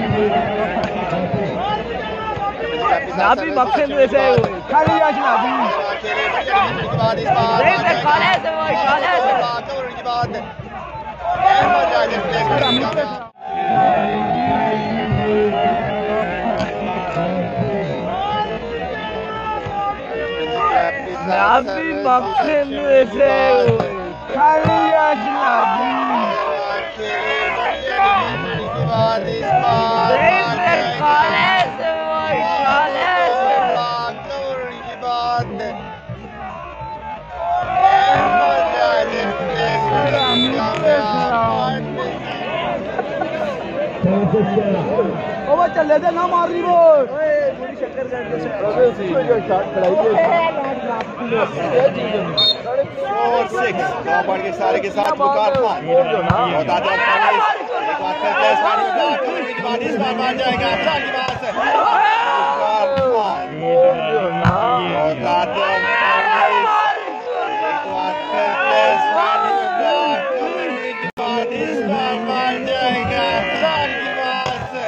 नाभी बक्से में से खाली आज नाभी नहीं से काले से वो काले से की बात नाभी बक्से में से खाली आज नाभी नहीं से काले से वो काले वो चले दे ना मार रही वो थोड़ी शक्कर कर दे 4-6 के सारे के साथ बुकार खान बहुत आजा एक बार फिर प्लेस मारी इस बार मान जाएगा अच्छा की बात है बुकार खान बहुत आजा एक बार फिर प्लेस मारी इस बार मान जाएगा अच्छा की बात है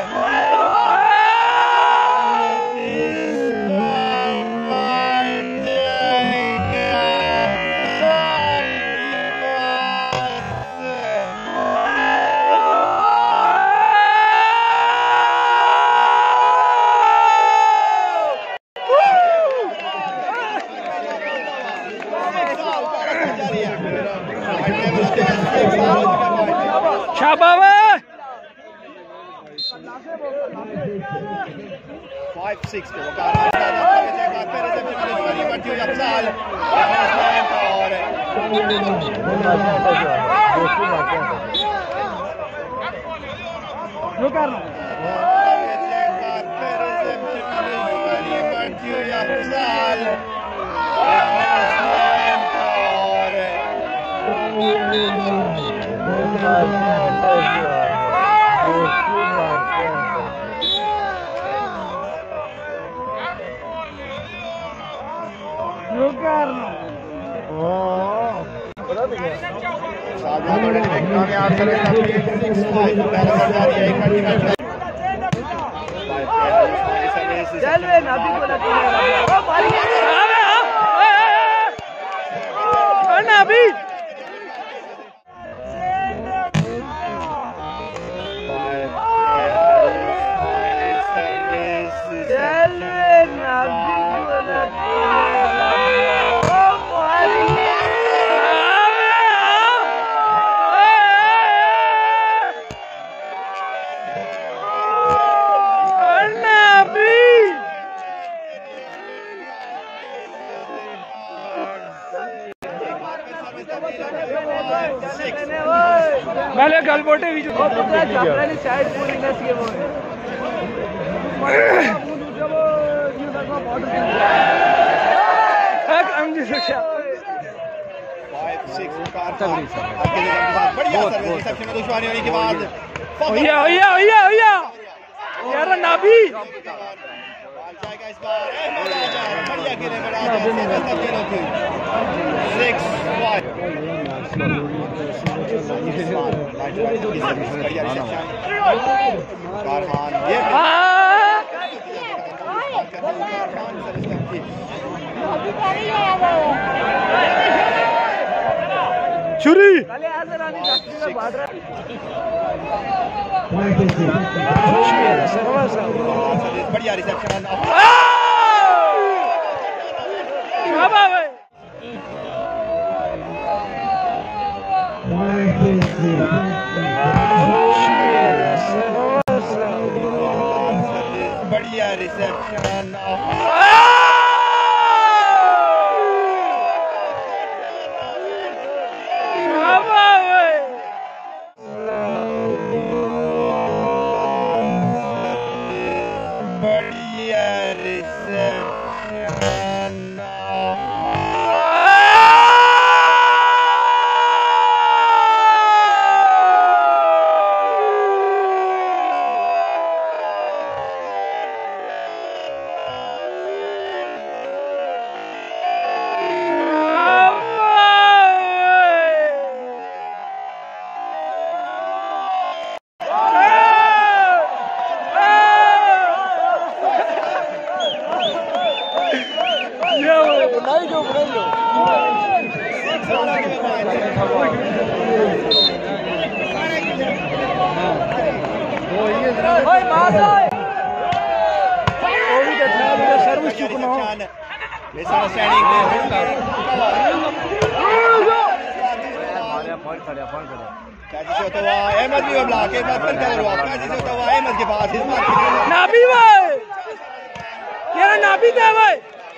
शाबाश 5-6 पे वकार अफजाल और मैंने गलबोटे भी साइड पूरी न सी वो दुश्वानी होने के बाद यार नाभी जाएगा इस बार बढ़िया खेले बड़ा 6-5 छुरी बढ़िया रिसेप्शन बढ़िया रिसेप्शन ओए मार ओए वो भी देखा मेरा सर्विस चुकना मिसअंडरस्टैंडिंग अहमद भी ब्लॉक के बाद पर कर रहा है जिसे तो अहमद के पास इस बार नाबी भाई यार नाबी दे भाई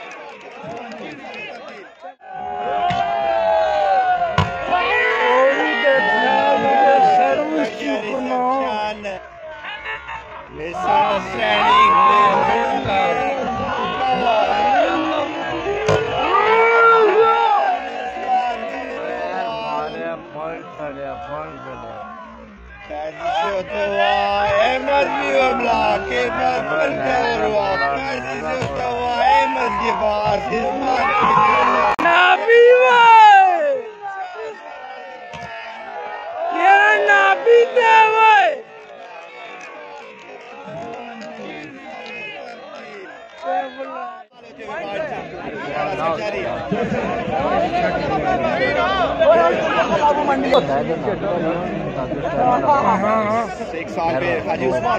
एक साल पे हाजी उस्मान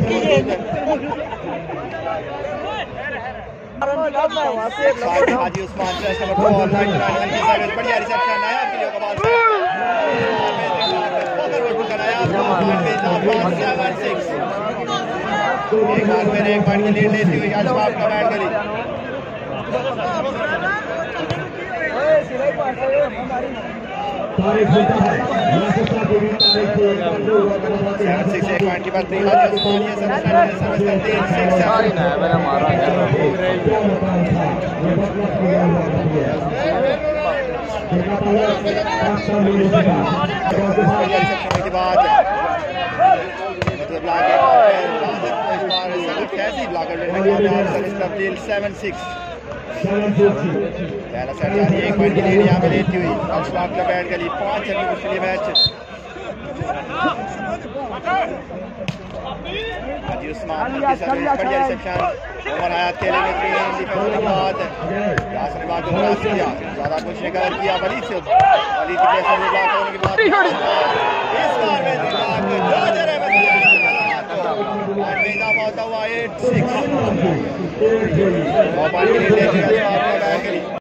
हाजी उस्मान बढ़िया रिसेप्शन आया आपके लिए कमाल एक बार मैंने एक पॉइंट की लीड लेती हुई आज आप कमांड करी 7-6 पॉइंट की बात नहीं के बाद कैसी ब्लॉकर तब्दील 7-6 पहला सेट जारी एक पॉइंट की लीड यहाँ पे लेती हुई अशफाक का बैट गली 5 रन के लिए मैच हाजी उस्मान की सर्विस बढ़िया रिसेप्शन ओवर आया खेलेंगे डिफेंस के बाद यासर ने बात को क्रॉस किया ज्यादा कुछ नहीं कवर किया वली से वली की प्लेस में बात होने के बाद इस बार में जोजर है और इजाफा होता हुआ 8-6 और बाल के लिए आपका बैट गली